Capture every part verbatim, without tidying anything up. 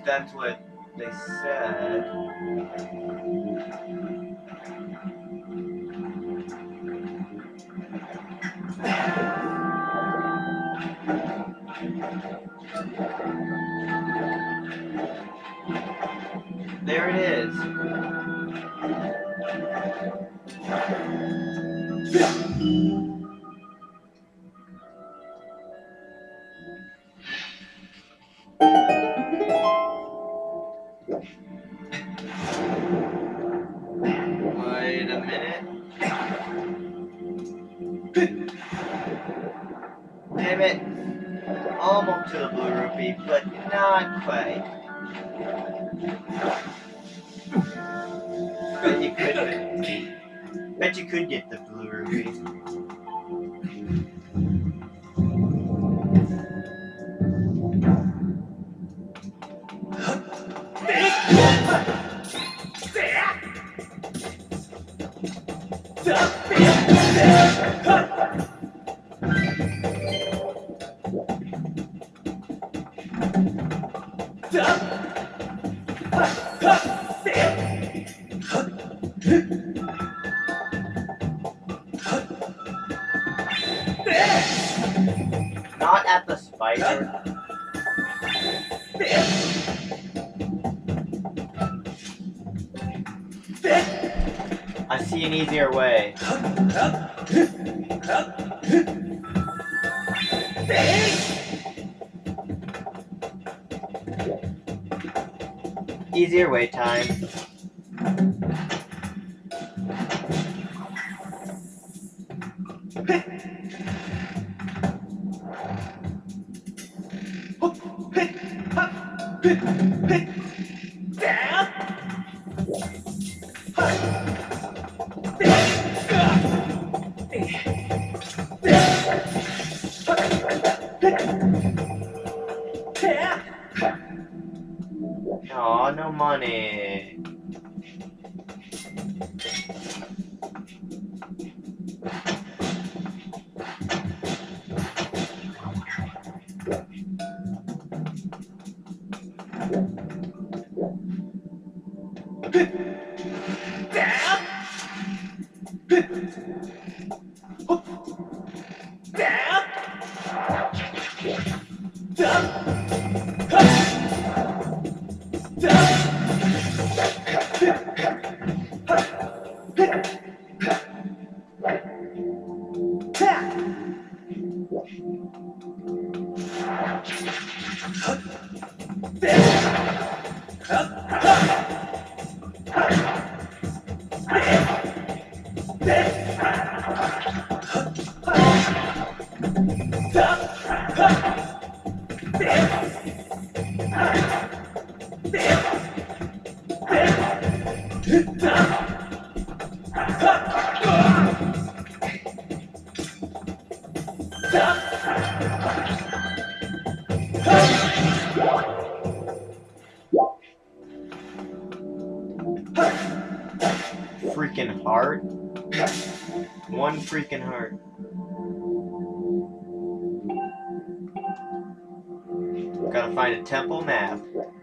if that's what they said. There it is. Wait a minute. Damn it. Almost to the blue rupee, but not quite. Bet you could. Bet you could get the blue rupee. Not at the spider. I see an easier way. Easier way time. Aw, no money. Freaking heart. One freaking heart. Gotta find a temple map.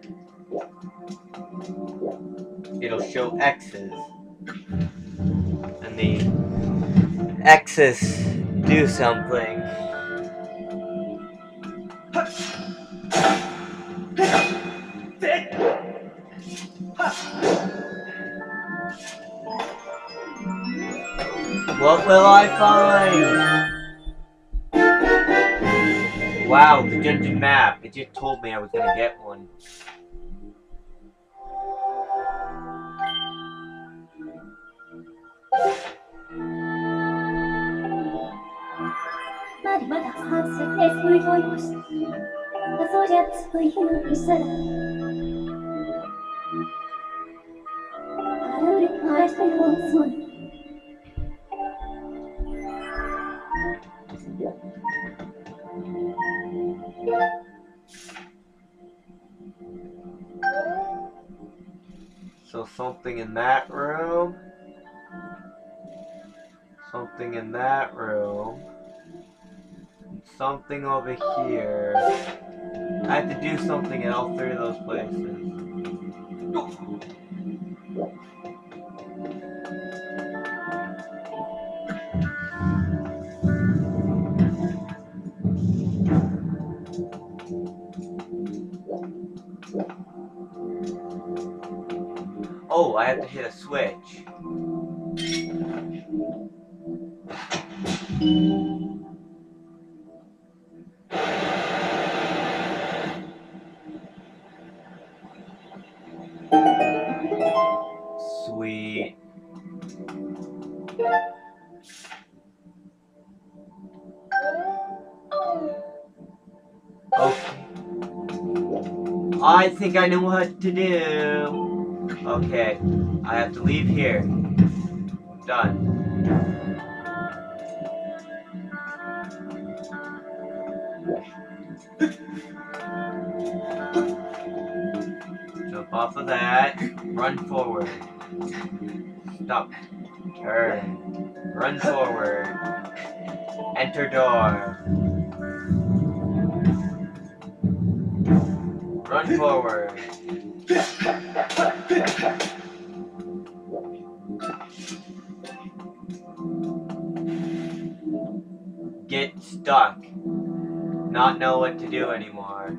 It'll show X's. And the X's do something. What will I find? Wow, the dungeon map. It just told me I was gonna get one. So something in that room, something in that room, and something over here. I have to do something in all three of those places. Oh, I have to hit a switch. Sweet. Okay. I think I know what to do. Okay. I have to leave here. Done. Jump off of that. Run forward. Stop. Turn. Run forward. Enter door. Run forward. Get stuck. Not know what to do anymore.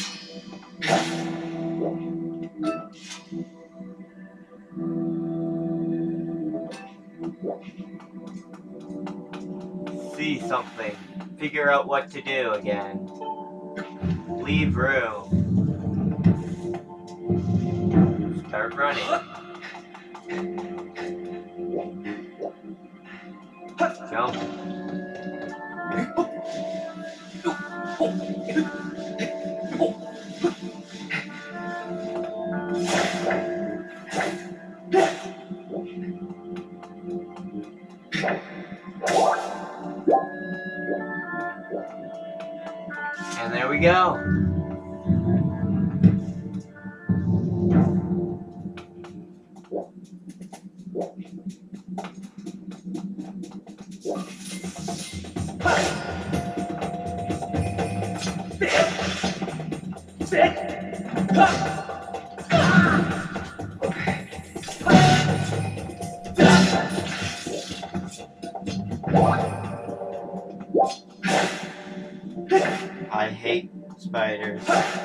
See something. Figure out what to do again. Leave room. Start running. Jump. And there we go. I hate spiders.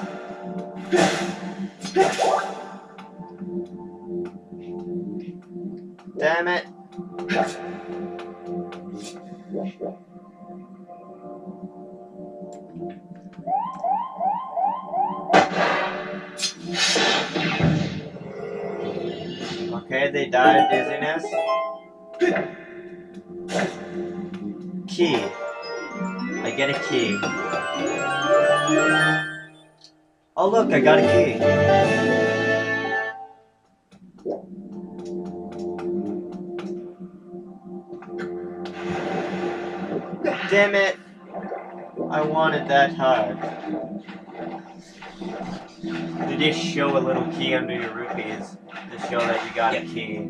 Damn it. Okay, they died of dizziness. Key. I get a key. Oh look, I got a key. Damn it! I wanted that hard. They just show a little key under your rupees to show that you got a key.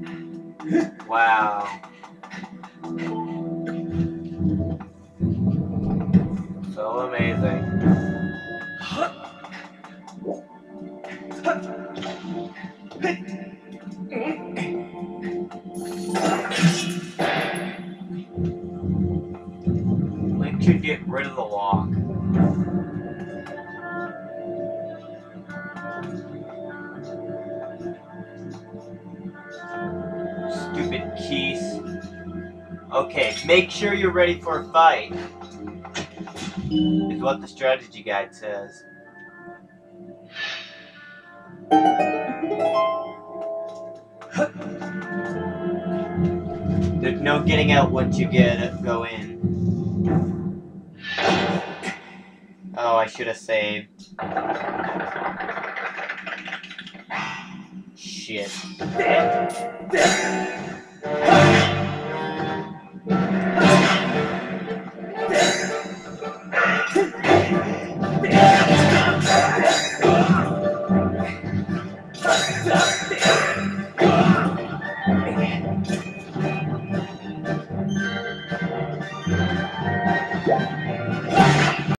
Wow. So amazing. Link should get rid of the lock. Stupid keys. Okay, make sure you're ready for a fight. Is what the strategy guide says. There's no getting out once you get go in. Oh, I should have saved. Shit.